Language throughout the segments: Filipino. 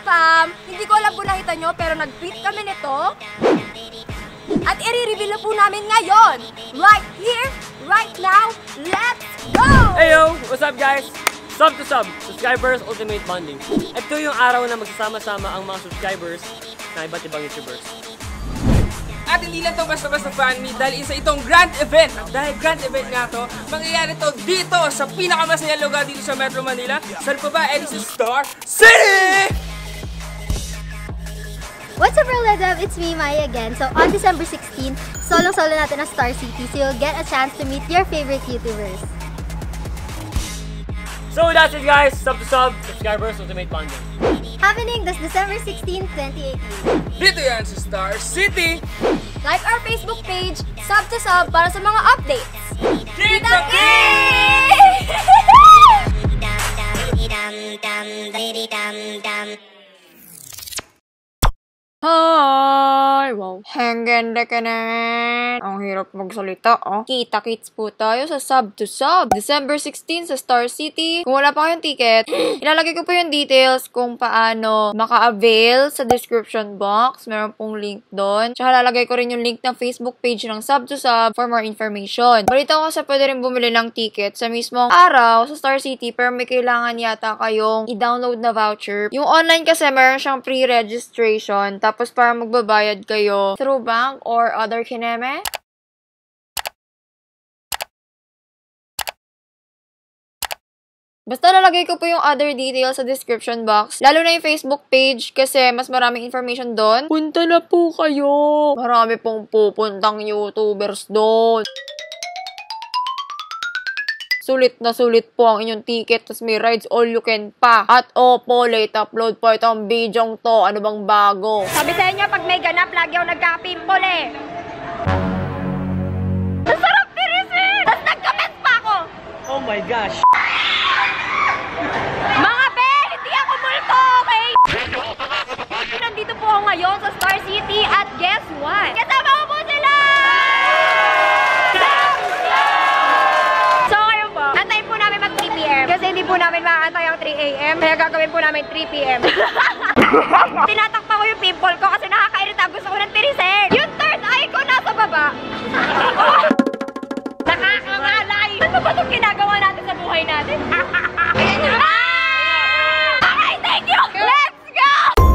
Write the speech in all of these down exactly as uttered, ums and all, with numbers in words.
fam! Hindi ko alam kung nakita nyo, pero nag-tweet kami nito. At i-reveal na po namin ngayon. Right here, right now, let's go! Hey yo! What's up guys? Sub to sub, subscribers ultimate bonding. Ito yung araw na magsasama-sama ang mga subscribers ng iba't ibang YouTubers. At hindi lang ito basta-basta fan meet dahil isa itong grand event. At dahil grand event nga to, mangyayari to dito sa pinakamasayang lugar dito sa Metro Manila. Saan pa ba? And sa Star City! What's up, Roledab? It's me, Mai again. So on December sixteenth, solong-solo natin ang Star City, so you'll get a chance to meet your favorite YouTubers. So that's it guys, sub to sub, subscribers ultimate bonding. Happening this December sixteenth, twenty eighteen. Dito yan sa Star City! Like our Facebook page, sub to sub para sa mga updates. Kita Hi! Wow. Hanggang ka na. Ang hirap magsalita, oh. Kita-kits po tayo sa sub to sub. December sixteenth sa Star City. Kung wala pa kayong ticket, ilalagay ko po yung details kung paano maka-avail sa description box. Meron pong link doon. Tsaka lalagay ko rin yung link ng Facebook page ng sub to sub for more information. Balita ko kasi pwede rin bumili ng ticket sa mismong araw sa Star City, pero may kailangan yata kayong i-download na voucher. Yung online kasi meron siyang pre-registration. Tapos para magbabayad kayo through bank or other kineme. Basta lalagay ko po yung other details sa description box. Lalo na yung Facebook page kasi mas maraming information doon. Punta na po kayo! Marami pong pupuntang YouTubers doon. Sulit na sulit po ang inyong ticket, tas may rides all you can pa. At opo, late upload po itong bidyong to. Ano bang bago? Sabi sa inyo, pag may ganap, lagi ako nagka-pimple eh. Ang sarap tirisin! Tapos nagka-mess pa ako! Oh my gosh! Mga be, hindi ako multo, okay? Nandito po ako ngayon sa Star City at guess what? Kasama ko po sila! Kasi hindi po namin maaantay ang three A M Kaya gagawin po namin three P M Tinatakpa ko yung pimple ko kasi nakakairita. Gusto ko ng tirisin. Yung third eye ko nasa baba. Nakakangalay. Ano ba itong ginagawa natin sa buhay natin? Okay, thank you! Let's go!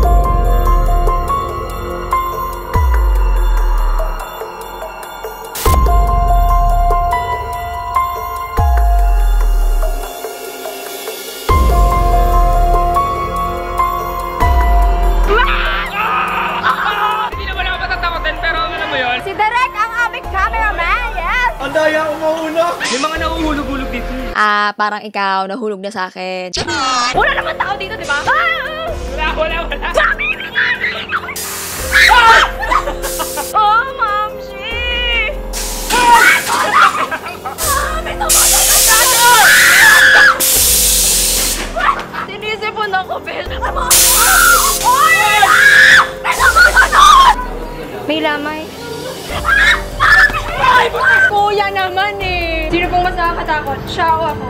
Daya umuulog! May mga nauhulog-hulog dito. Ah, parang ikaw nahulog na sa akin. Wala naman tao dito, di ba? Ah! Wala, wala, wala. Oh, Mamshi! Ah, may tumunod na tayo! Sinisipon ako, Bel. Oy! May tumunod! May lamay. Ay, kuya naman eh. Sino pong mas nakakatakot? Siya o ako?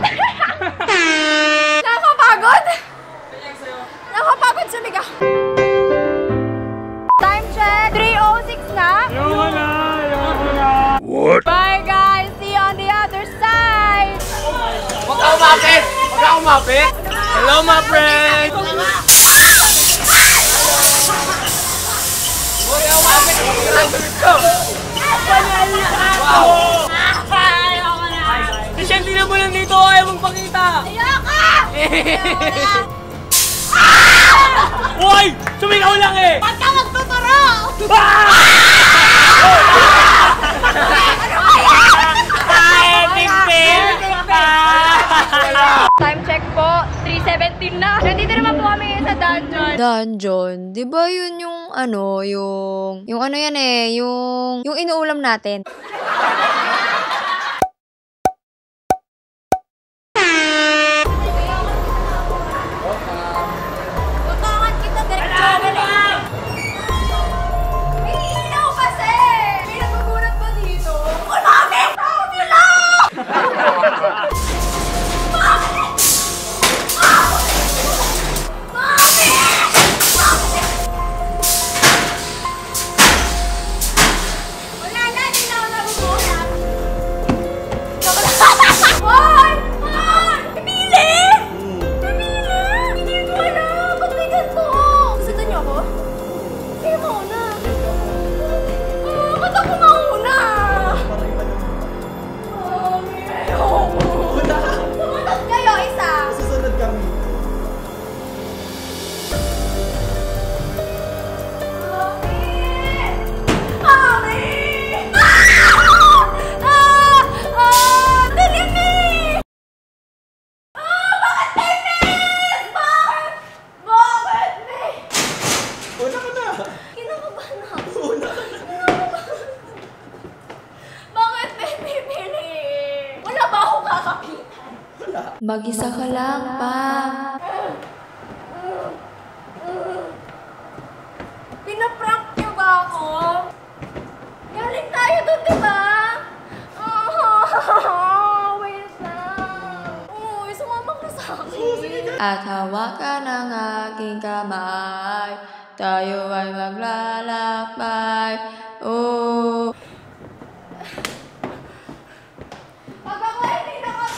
Nakakapagod? Nakakapagod sumigaw. Time check. three oh six na. Yung wala, yung wala. What? Bye guys. See you on the other side. Huwag ka umapit! Huwag ka umapit! Hello, my friend! Huwag ka umapit! Huwag Wow! Siyempre na mo lang dito, ayaw mong pakita! Ayoko! Uy! Sumigaw lang eh! Ba't ka magtuturo? Time check po, three seventeen na. Nandito naman po kami sa dungeon. Dungeon? Di ba yun yung ano, yung... Yung ano yan eh, yung... Yung inuulam natin. Tutungan kita, direct channel eh. May ilaw kasi! May nagugulat ba dito? Ulamit! Tao sila! Mami! Mami! Mag-isa ka lang, Pam. Pinaprank niyo ba ako? Galing tayo doon, di ba? Oh, wait lang. Uy, sumama ka sa akin. At hawakan ang aking kamay, tayo ay maglalakbay. Oh. Pag ako hindi nakatulog.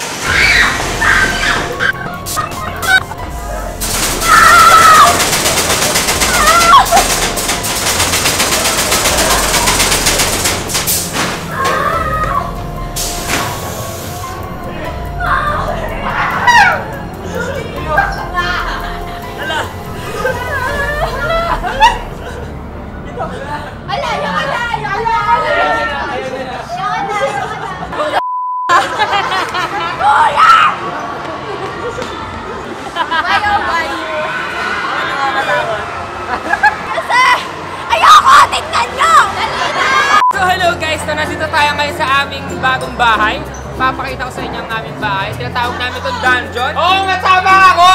So hello guys, so nandito tayo ngayon sa aming bagong bahay. Papakita ko sa inyo ang aming bahay. Tinatawag namin itong dungeon. Oo, oh, matama ako!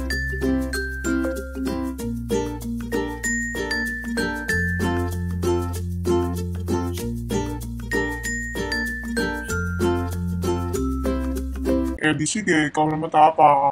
Eh di sige, ikaw na matapa.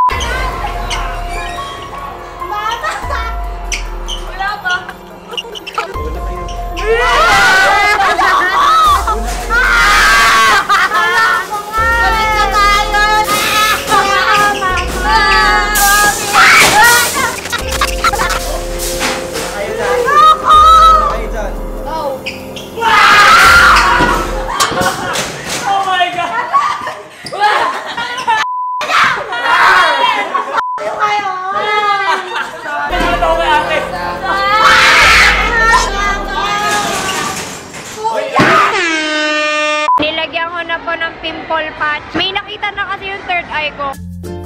Nilagyan ko na po ng pimple patch. May nakita na kasi yung third eye ko.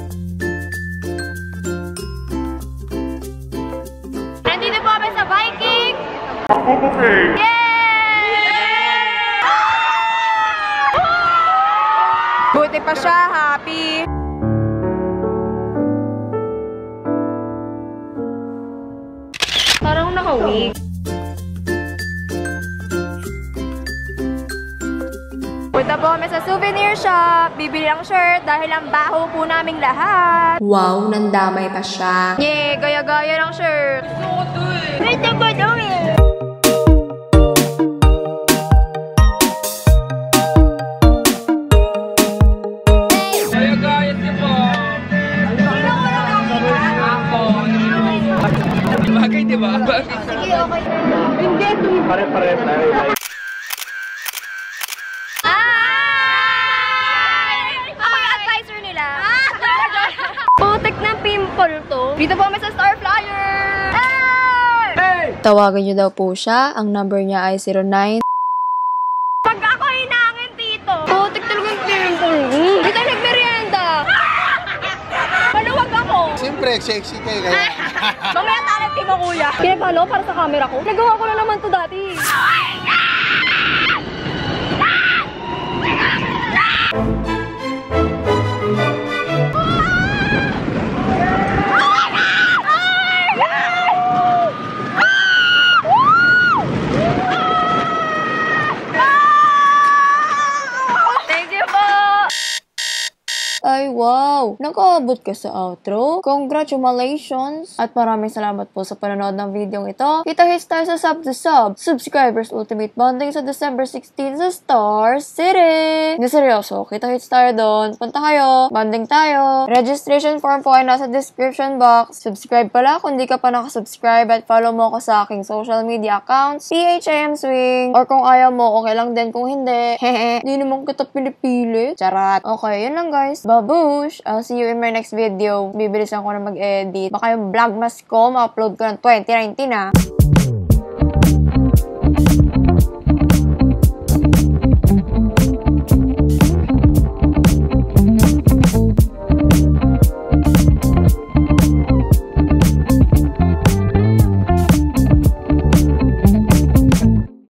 Nandito po kami sa Viking! Yay! Buti pa siya, happy! Parang naka-wig. Punta po kami sa souvenir shop. Bibili ang shirt dahil ang baho po naming lahat. Wow, nandamay pa siya. Yay! Gaya-gaya ng shirt. Wait, ang ba daw eh? Gaya-gaya niyo po. Ako. Bagay, di ba? Bagay. Sige, okay. Pare-pare tayo. Putik na pimple to. Dito po kami sa Star Flyer! Hey! Tawagan niyo daw po siya. Ang number niya ay zero nine. Pag ako hinangin dito, putik talaga yung pimple. Mm. Dito nagmerienda. Maluwag ako. Siyempre, sexy kayo kaya. Mamaya talent kay kuya. Pinapalo para sa camera ko. Nagawa ko na naman to dati. Ay, wow! Nakaabot ka sa outro. Congratulations! At maraming salamat po sa panonood ng video ito. Kita-hits tayo sa sub to sub. Subscribers Ultimate Bonding sa December sixteen sa Star City! Hindi seryoso, kita-hits tayo doon. Punta kayo, bonding tayo. Registration form po ay nasa description box. Subscribe pala kung di ka pa nakasubscribe at follow mo ako sa aking social media accounts, P H A M Swing. Or kung ayaw mo, okay lang din kung hindi. Hehe, di naman kita pinipilit. Charat. Okay, yun lang guys. Babush! I'll see you in my next video. Bibilisan ko na mag-edit. Baka yung vlogmas ko, ma-upload ko ng twenty nineteen ah.